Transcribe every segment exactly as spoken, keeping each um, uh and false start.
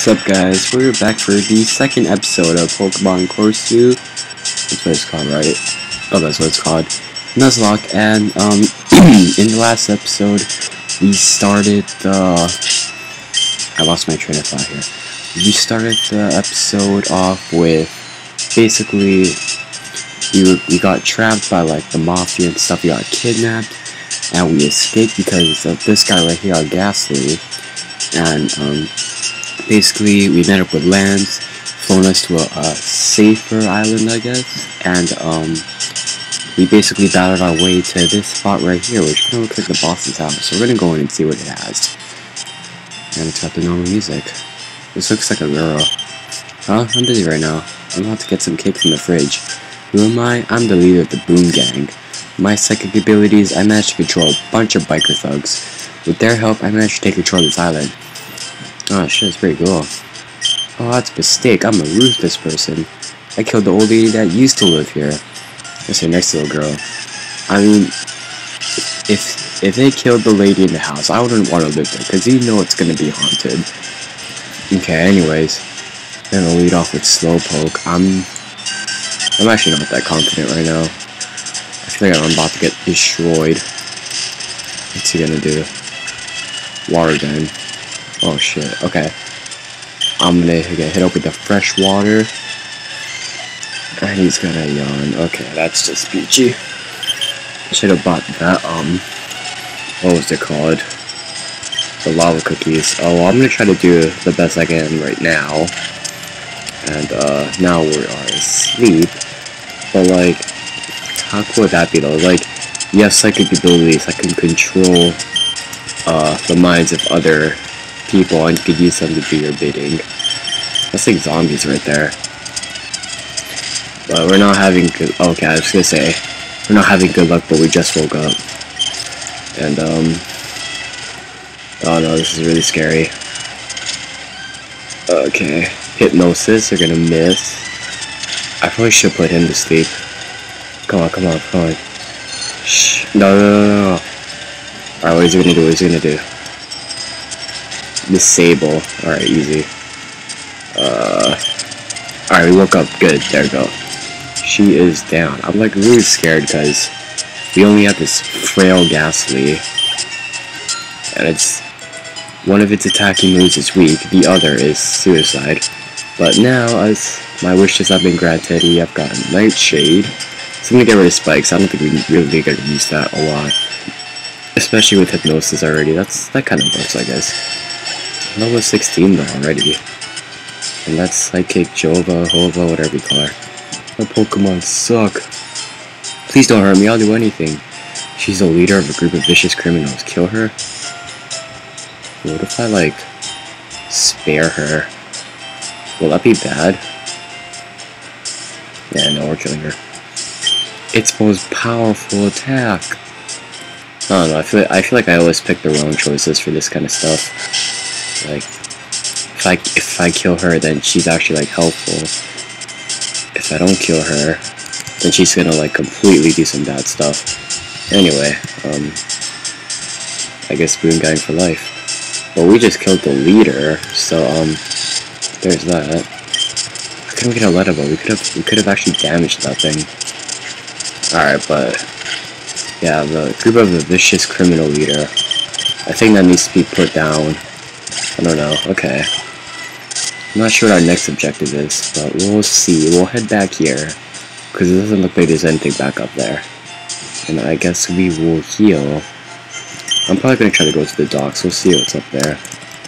What's up, guys? We're back for the second episode of Pokemon Korosu. That's what it's called, right? Oh, that's what it's called. Nuzlocke. And um, in the last episode, we started the. I lost my train of thought here. We started the episode off with basically we were, we got trapped by like the mafia and stuff. We got kidnapped, and we escaped because of this guy right here, our Ghastly. And um. Basically, we met up with Lance, flown us to a, a safer island, I guess, and um, we basically battled our way to this spot right here, which kind of looks like the boss's house. So we're gonna go in and see what it has. And it's got the normal music. This looks like a girl. Huh? I'm busy right now. I'm about to get some cake from the fridge. Who am I? I'm the leader of the Boom Gang. My psychic abilities, I managed to control a bunch of biker thugs. With their help, I managed to take control of this island. Oh shit, that's pretty cool. Oh, that's a mistake. I'm a ruthless person. I killed the old lady that used to live here. That's her next little girl. I mean, if if they killed the lady in the house, I wouldn't want to live there, because you know it's going to be haunted. Okay, anyways. I'm going to lead off with Slowpoke. I'm, I'm actually not that confident right now. I feel like I'm about to get destroyed. What's he going to do? Water gun. Oh shit, okay. I'm gonna get hit up with the fresh water. And he's gonna yawn. Okay, that's just peachy. I should have bought that, um, what was it called? The lava cookies. Oh, well, I'm gonna try to do the best I can right now. And, uh, now we are asleep. But, like, how cool would that be, though? Like, you have psychic abilities that can control, uh, the minds of other people, and you could use them to do your bidding. That's like zombies right there. But we're not having good. Okay, I was gonna say we're not having good luck, but we just woke up. And um. Oh no, this is really scary. Okay, hypnosis. They're gonna miss. I probably should put him to sleep. Come on, come on, come on. Shh. No, no, no, no. All right, what is he gonna do? What is he gonna do? Disable. Alright, easy. Uh, Alright, we woke up. Good. There we go. She is down. I'm like really scared because we only have this frail Ghastly. And it's one of its attacking moves is weak, the other is suicide. But now, as my wishes have been granted, we have gotten Nightshade. So I'm gonna get rid of Spikes. I don't think we really gonna use that a lot. Especially with Hypnosis already. That's that kind of works, I guess. Level sixteen though already. And that's Psychic, Jova, Hova, whatever you call her. My Pokemon suck. Please don't hurt me, I'll do anything. She's the leader of a group of vicious criminals. Kill her? What if I, like, spare her? Will that be bad? Yeah, no, we're killing her. Its most powerful attack. I don't know, I feel, I feel like I always pick the wrong choices for this kind of stuff. Like, if I if I kill her, then she's actually like helpful. If I don't kill her, then she's gonna like completely do some bad stuff. Anyway, um, I guess Boom Gang for life. Well, we just killed the leader, so um, there's that. Why couldn't we get a letter? But we could have we could have actually damaged that thing. All right, but yeah, the group of the vicious criminal leader. I think that needs to be put down. I don't know, okay. I'm not sure what our next objective is, but we'll see. We'll head back here, because it doesn't look like there's anything back up there. And I guess we will heal. I'm probably going to try to go to the docks. We'll see what's up there.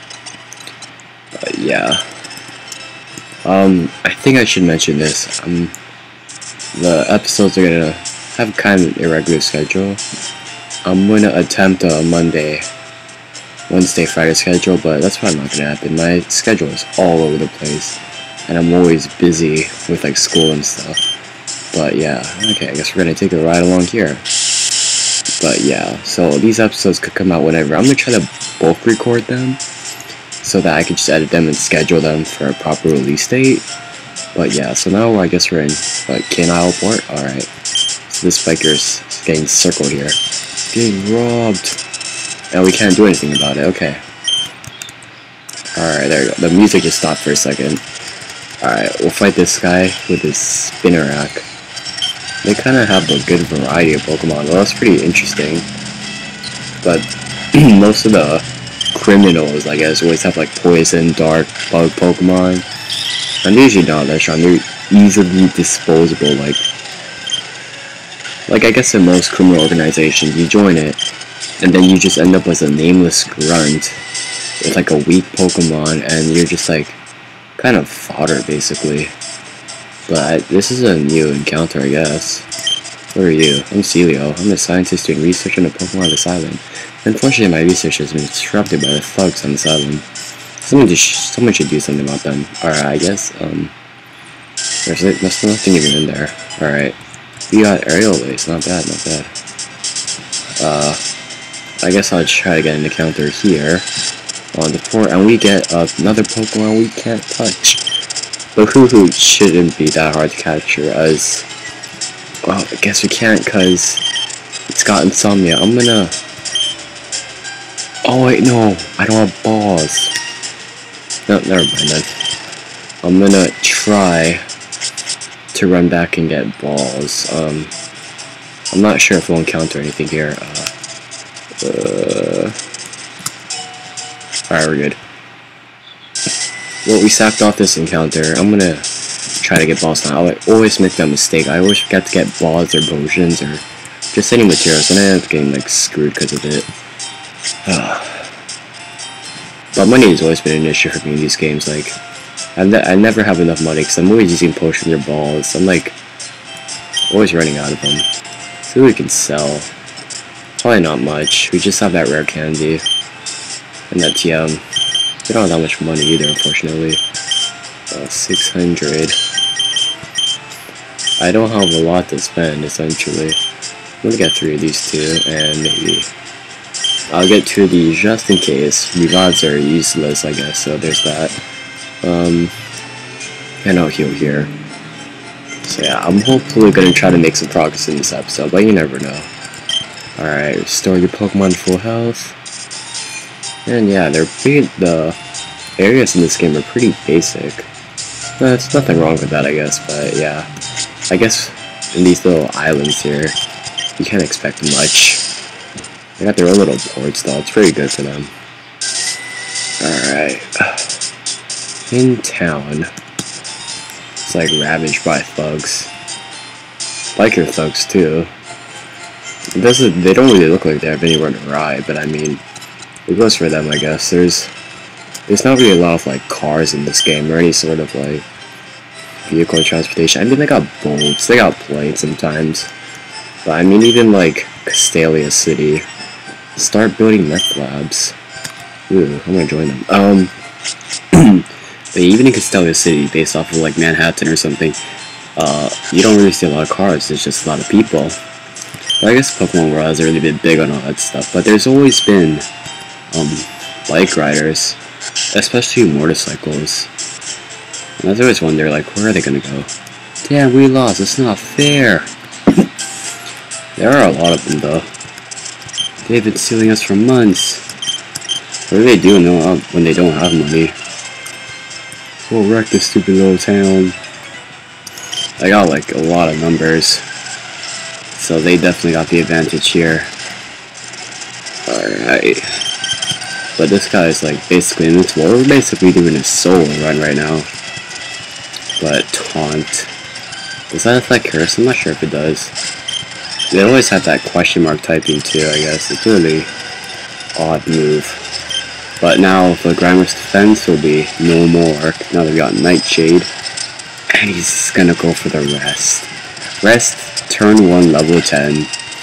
But yeah. Um, I think I should mention this. Um, the episodes are going to have kind of an irregular schedule. I'm going to attempt a Monday Wednesday, Friday schedule, but that's probably not gonna happen. My schedule is all over the place, and I'm always busy with like school and stuff. But yeah, okay, I guess we're gonna take a ride along here. But yeah, so these episodes could come out whenever. I'm gonna try to bulk record them, so that I can just edit them and schedule them for a proper release date. But yeah, so now I guess we're in like Canile Port. Alright, so this biker's getting circled here. Getting robbed. And we can't do anything about it, okay. Alright, there you go. The music just stopped for a second. Alright, we'll fight this guy with his Spinnerack. They kind of have a good variety of Pokemon. Well, that's pretty interesting. But most of the criminals, I guess, always have like poison, dark, bug Pokemon. And they're usually not that strong. They're easily disposable. Like, like I guess in most criminal organizations, you join it, and then you just end up as a nameless grunt with like a weak Pokemon, and you're just like kind of fodder basically. But I, this is a new encounter, I guess. What are you? I'm Celio. I'm a scientist doing research on the Pokemon on this island. Unfortunately, my research has been disrupted by the thugs on this island. Someone, just, someone should do something about them. Alright, I guess, um... There's, there's nothing even in there. Alright. We got aerial lace. Not bad, not bad. Uh... I guess I'll try to get an encounter here. On the port, and we get uh, another Pokemon we can't touch. The Hoo-Hoo shouldn't be that hard to capture, as... Well, I guess we can't, because it's got insomnia. I'm gonna... Oh wait, no, I don't have balls. No, never mind then. I'm gonna try to run back and get balls. Um, I'm not sure if we'll encounter anything here. Uh, uh, Alright, we're good. Well, we sacked off this encounter. I'm gonna try to get balls now. I always make that mistake. I always forget to get balls or potions or just any materials, and I end up getting like screwed because of it. But money has always been an issue for me in these games. Like, I, ne I never have enough money because I'm always using potions or balls. I'm like always running out of them. See what we can sell. Probably not much. We just have that rare candy and that T M. We don't have that much money either, unfortunately. Uh, six hundred. I don't have a lot to spend, essentially. I'm gonna get three of these two, and maybe I'll get two of these just in case. Revives are useless, I guess, so there's that. Um, and I'll heal here. So yeah, I'm hopefully gonna try to make some progress in this episode, but you never know. Alright, restore your Pokemon full health. And yeah, they're pretty, the areas in this game are pretty basic. There's nothing wrong with that, I guess, but yeah. I guess in these little islands here, you can't expect much. They got their own little ports though, it's pretty good for them. Alright. In town. It's like ravaged by thugs. Biker thugs too. It doesn't, they don't really look like they have anywhere to ride, but I mean, it goes for them, I guess. There's there's not really a lot of like cars in this game or any sort of like vehicle transportation. I mean, they got boats, they got planes sometimes, but I mean, even like Castalia City, start building meth labs. Ooh, I'm gonna join them. Um, but even in Castalia City, based off of like Manhattan or something, uh, you don't really see a lot of cars. It's just a lot of people. But I guess Pokemon World has really been big on all that stuff. But there's always been um bike riders, especially motorcycles. And I was always wonder, like, where are they gonna go? Damn, we lost. It's not fair. There are a lot of them, though. They've been stealing us for months. What do they do when they don't have money? We'll wreck this stupid little town. I got, like, a lot of numbers. So they definitely got the advantage here. Alright. But this guy is, like, basically invincible. We're basically doing a solo run right now. But taunt. Does that affect Curse? I'm not sure if it does. They always have that question mark typing too, I guess. It's a really odd move. But now the Grammar's defense will be no more. Now that we got Nightshade. And he's gonna go for the rest. Rest, turn one, level ten.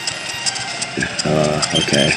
Uh, okay.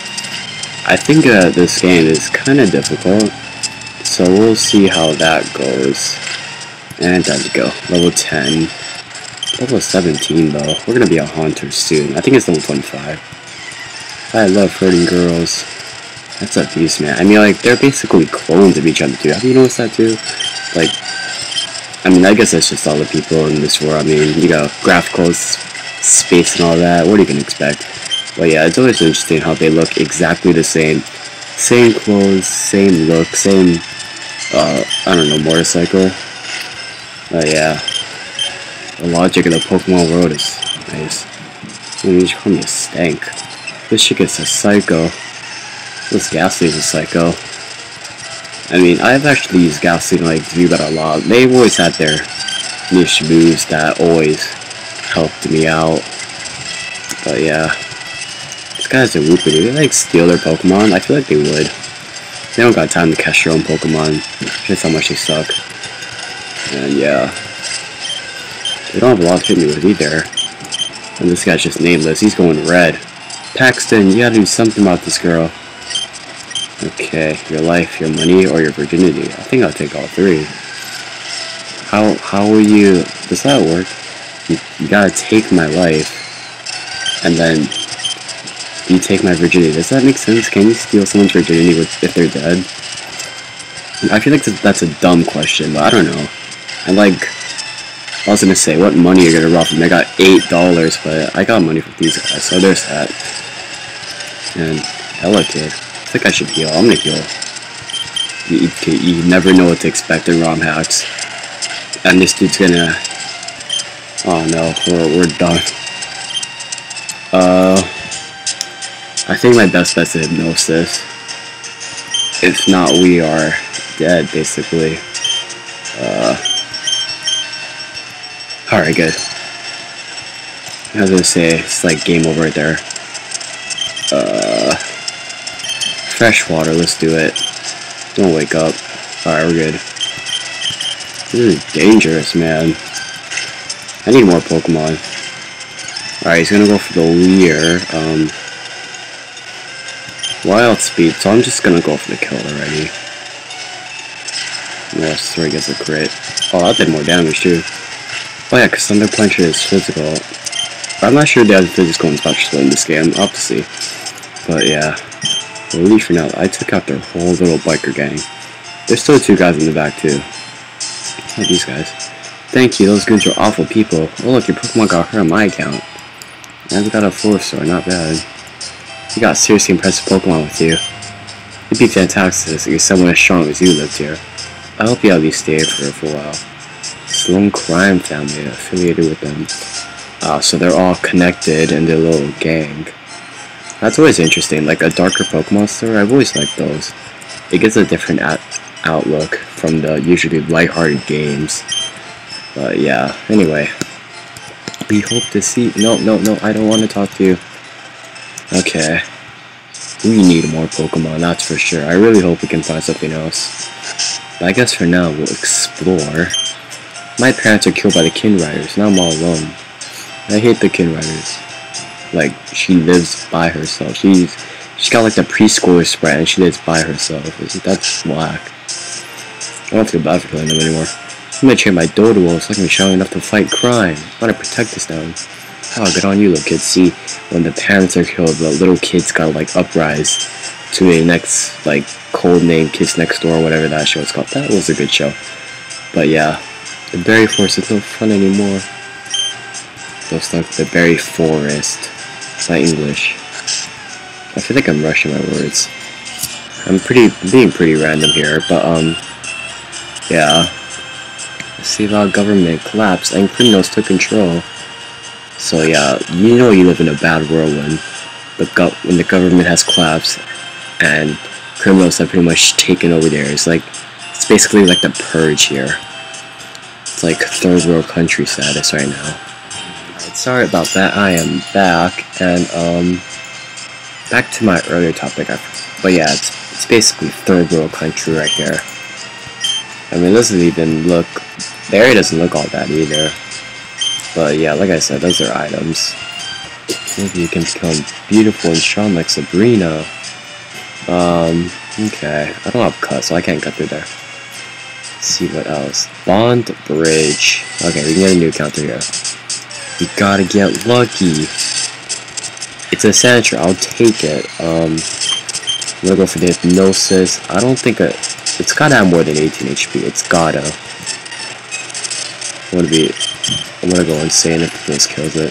I think uh, this game is kind of difficult. So we'll see how that goes. And there we go. Level ten. Level seventeen though. We're gonna be a hunter soon. I think it's level twenty-five. I love hurting girls. That's a beast, man. I mean, like, they're basically clones of each other too. Have you noticed that too? Like, I mean, I guess that's just all the people in this world. I mean, you got graphicals, space and all that. What are you gonna expect? But yeah, it's always interesting how they look exactly the same. Same clothes, same look, same uh, I don't know, motorcycle. Oh yeah, the logic of the Pokemon world is nice. You just call me a stank. This chick is a psycho. This Ghastly is a psycho. I mean, I've actually used Ghastly and like V-Bet a lot. They've always had their niche moves that always helped me out. But yeah, this guy's a Whoopity. Do they like steal their Pokemon? I feel like they would. They don't got time to catch their own Pokemon. Just how much they suck. And yeah, they don't have a lot to hit me with either. And this guy's just nameless. He's going red. Paxton, you gotta do something about this girl. Okay, your life, your money, or your virginity. I think I'll take all three. How how will you? Does that work? You, you gotta take my life, and then you take my virginity. Does that make sense? Can you steal someone's virginity with, if they're dead? I feel like that's a dumb question, but I don't know. I like. I was gonna say, what money are you gonna rob from? I got eight dollars, but I got money from these guys, so there's that. And hella kid. I think I should heal. I'm gonna heal. You, you, you never know what to expect in ROM hacks. And this dude's gonna... Oh no, we're, we're done. Uh, I think my best bet's a Hypnosis. If not, we are dead, basically. Uh, Alright, good. I was gonna say, it's like game over right there. Uh... Fresh water, let's do it. Don't wake up. Alright, we're good. This is dangerous, man. I need more Pokemon. Alright, he's gonna go for the Leer. Um, Wild Speed, so I'm just gonna go for the kill already. Yes, three gets a crit. Oh, that did more damage too. Oh yeah, because Thunder Punch is physical. I'm not sure the other physical one's about to in this game. I'll have to see. But yeah. We'll leave for now. I took out their whole little biker gang. There's still two guys in the back too. Oh, these guys. Thank you, those goons are awful people. Oh look, your Pokemon got hurt on my account. I've got a four star, not bad. You got seriously impressive Pokemon with you. It'd be fantastic if you're someone as strong as you lived here. I hope you at least stay for, for a while. Sloan Crime family affiliated with them. Uh, so they're all connected in their little gang. That's always interesting, like a darker Pokemon story. I've always liked those. It gives a different out outlook from the usually lighthearted games. But yeah, anyway. We hope to see... No, no, no, I don't want to talk to you. Okay. We need more Pokemon, that's for sure. I really hope we can find something else. But I guess for now, we'll explore. My parents are killed by the Kinriders, now I'm all alone. I hate the Kinriders. Like, she lives by herself. She's she's got like the preschooler spread and she lives by herself. That's whack. I don't feel bad for killing them anymore. I'm gonna train my Dodo so I can be strong enough to fight crime. I wanna protect this town. Oh, good on you, little kids. See, when the parents are killed, the little kids gotta like uprise to the next like code name Kids Next Door or whatever that show is called. That was a good show. But yeah, the berry forest is no fun anymore. Those like the berry forest. My English. I feel like I'm rushing my words. I'm pretty being pretty random here, but um yeah. See how government collapsed and criminals took control. So yeah, you know you live in a bad world when the go when the government has collapsed and criminals have pretty much taken over there. It's like it's basically like the purge here. It's like third world country status right now. Sorry about that, I am back, and, um, back to my earlier topic, but yeah, it's, it's basically third world country right here. I mean, it doesn't even look, the area doesn't look all that either, but yeah, like I said, those are items. Maybe you can become beautiful and strong like Sabrina. Um, okay, I don't have cut, so I can't cut through there. Let's see what else. Bond Bridge. Okay, we can get a new counter here. We gotta get lucky. It's a Sandra, I'll take it. Um, I'm gonna go for the Hypnosis. I don't think it, it's gotta have more than eighteen H P. It's gotta. I'm gonna be, I'm gonna go insane if this kills it.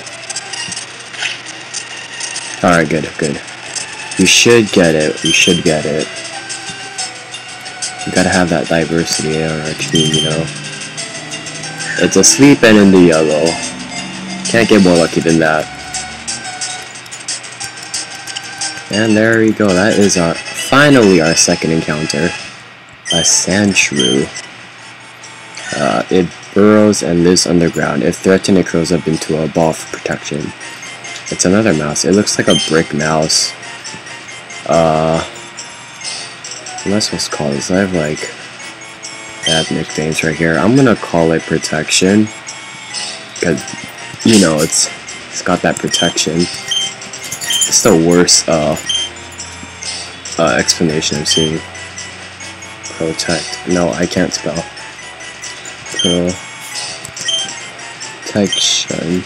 Alright, good, good. We should get it. We should get it. You gotta have that diversity in our team, you know. It's asleep and in the yellow. Can't get more lucky than that. And there we go. That is our finally our second encounter. A sand shrew. Uh, it burrows and lives underground. If threatened, it curls up into a ball for protection. It's another mouse. It looks like a brick mouse. Uh, what am I supposed to call this? I have like bad nicknames right here. I'm gonna call it protection because you know it's it's got that protection. It's the worst uh, uh, explanation I've seen. Protect. No, I can't spell. Protection.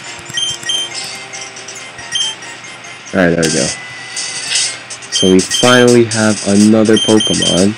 Alright, there we go. So we finally have another Pokemon.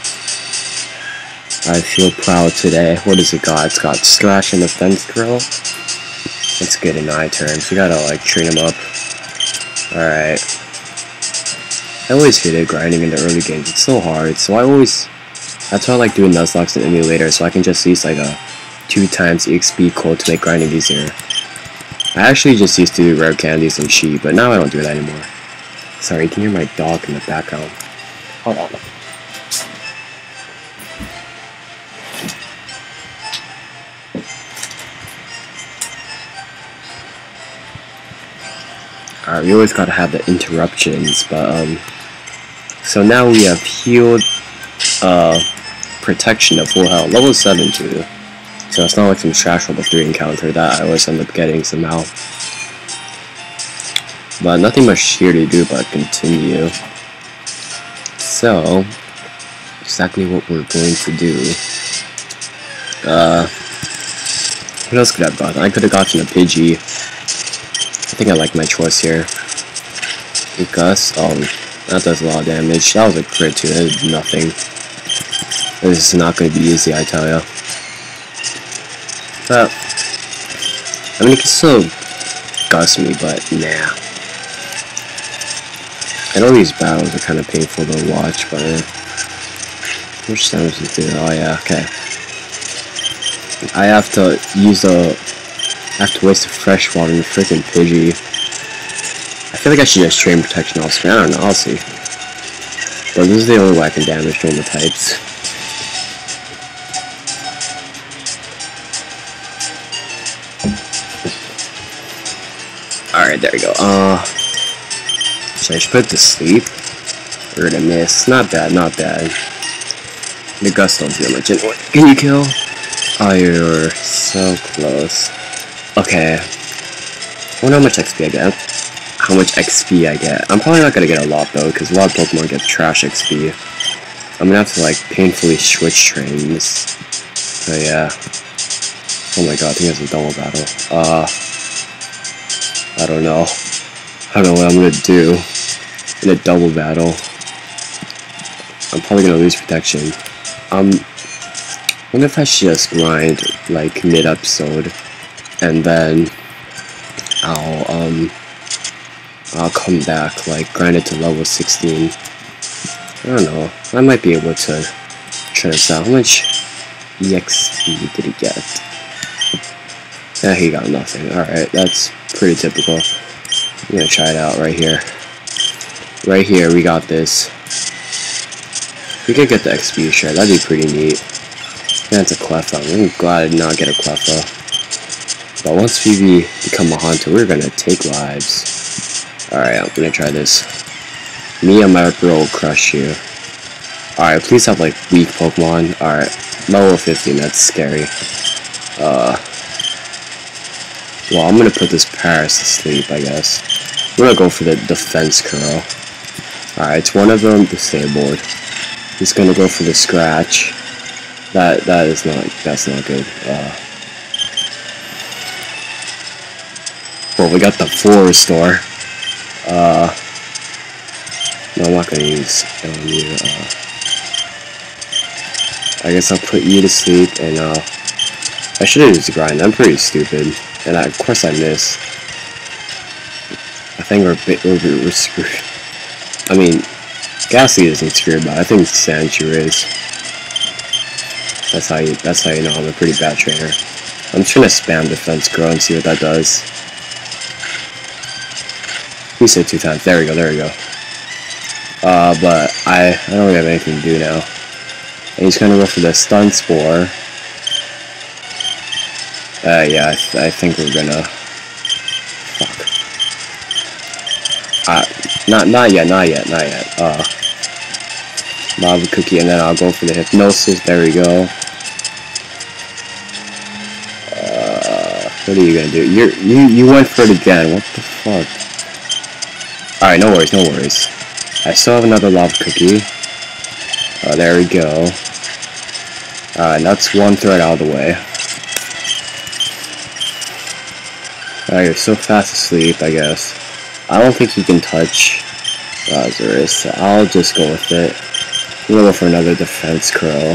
I feel proud today. What does it got? It's got Scratch and the Fence Girl. It's good in eye terms. You gotta like train him up. Alright. I always hated grinding in the early games. It's so hard. So I always... That's why I like doing Nuzlocke in emulator, so I can just use like a two times E X P code to make grinding easier. I actually just used to do rare candies and sheep, but now I don't do that anymore. Sorry, you can hear my dog in the background. Hold on. Alright, we always gotta have the interruptions, but um... so now we have healed, uh... protection of full health, level seven too. So it's not like some trash level three encounter that I always end up getting somehow. But nothing much here to do but continue. So, exactly what we're going to do. Uh, what else could I have gotten? I could have gotten a Pidgey. I think I like my choice here. Gus, oh, that does a lot of damage. That was a crit too, that did nothing. This is not going to be easy, I tell ya. But, I mean, it can still Gus me, but nah. I know these battles are kind of painful to watch, but uh, which damage is it? Oh yeah, okay. I have to use a, I have to waste a fresh water in the freaking Pidgey. I feel like I should just train protection off screen. I don't know, I'll see. But this is the only way I can damage normal types. Alright, there we go. Uh, so I should put it to sleep. Or to miss. Not bad, not bad. The Gus don't do much anyway. Can you kill? Oh, you're so close. Okay. I wonder how much X P I get. How much X P I get. I'm probably not gonna get a lot though, because a lot of Pokemon get trash X P. I'm gonna have to like painfully switch trains. So yeah. Oh my god, I think it's a double battle. Uh, I don't know. I don't know what I'm gonna do in a double battle. I'm probably gonna lose protection. Um, I wonder if I should just grind like mid-episode, and then I'll um I'll come back, like grind it to level sixteen. I don't know. I might be able to try this out. How much E X P did he get? Yeah, he got nothing. Alright, that's pretty typical. I'm gonna try it out right here. Right here, we got this. If we could get the X P share, that'd be pretty neat. That's a Cleffa. I'm glad I did not get a Cleffa. But once we be, become a hunter, we're gonna take lives. Alright, I'm gonna try this. Me and my bro will crush you. Alright, please have like weak Pokemon. Alright, level fifteen, that's scary. Uh, well, I'm gonna put this Paris to sleep, I guess. I'm gonna go for the Defense Curl. Alright, it's one of them disabled. He's gonna go for the Scratch. That that is not that's not good. Uh, well, we got the full restore. Uh, no, I'm not gonna use um, you. Uh, I guess I'll put you to sleep, and uh, I should have used the grind. I'm pretty stupid, and I, of course I miss. I think we're we're, we're screwed. I mean, Ghastly isn't screwed, but I think Sandshrew is. That's how you. That's how you know I'm a pretty bad trainer. I'm just gonna spam defense grow and see what that does. We said two times. There we go. There we go. Uh, but I I don't really have anything to do now. And he's gonna go for the stun spore. Uh, yeah, I, th I think we're gonna. Fuck. Uh, not not yet. Not yet. Not yet. Uh. Lava cookie, and then I'll go for the hypnosis. There we go. Uh, what are you gonna do? You're, you you went for it again. What the fuck? All right, no worries, no worries. I still have another lava cookie. Uh, there we go. All right, that's one thread out of the way. All right, you're so fast asleep, I guess. I don't think you can touch Lazarus. So I'll just go with it. I'm gonna go for another defense crow.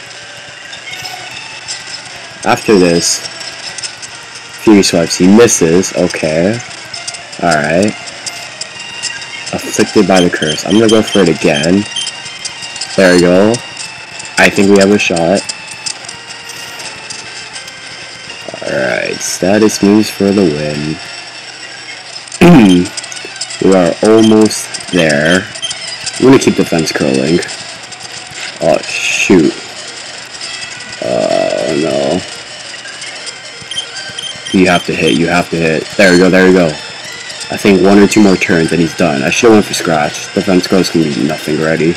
After this, Fury Swipes, he misses. Okay. Alright. Afflicted by the curse. I'm gonna go for it again. There we go. I think we have a shot. Alright. Status moves for the win. We are almost there. I'm gonna keep defense curling. Oh shoot. Oh no. You have to hit, you have to hit. There we go, there we go. I think one or two more turns and he's done. I should have went for scratch. Defense goes can be nothing ready.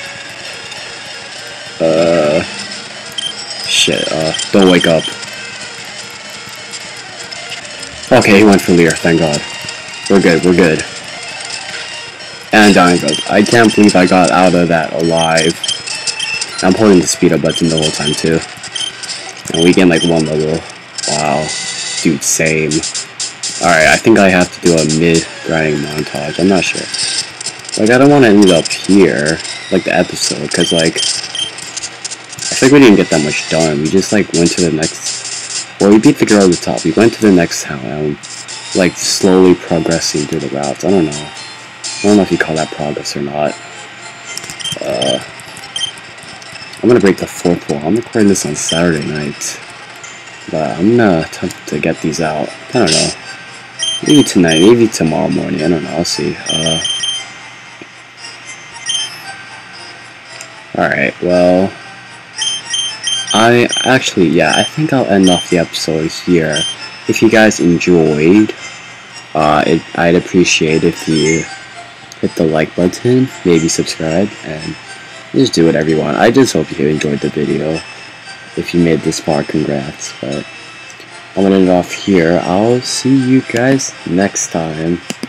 Uh shit, uh don't wake up. Okay, he went for Leer, thank god. We're good, we're good. And dying goes. I can't believe I got out of that alive. I'm holding the speed up button the whole time too. And we gain like one level. Wow. Dude, same. Alright, I think I have to do a mid grinding montage. I'm not sure. Like, I don't want to end up here, like the episode, because like, I think we didn't get that much done. We just like went to the next, well, we beat the girl at the top. We went to the next town, like slowly progressing through the routes. I don't know. I don't know if you call that progress or not. Uh, I'm gonna break the fourth wall. I'm recording this on Saturday night, but I'm gonna attempt to get these out. I don't know. Maybe tonight, maybe tomorrow morning. I don't know. I'll see. Uh, Alright, well, I actually, yeah, I think I'll end off the episode here. If you guys enjoyed, uh, it, I'd appreciate if you hit the like button, maybe subscribe, and just do whatever you want. I just hope you enjoyed the video. If you made this far, congrats. But I'm gonna end it off here. I'll see you guys next time.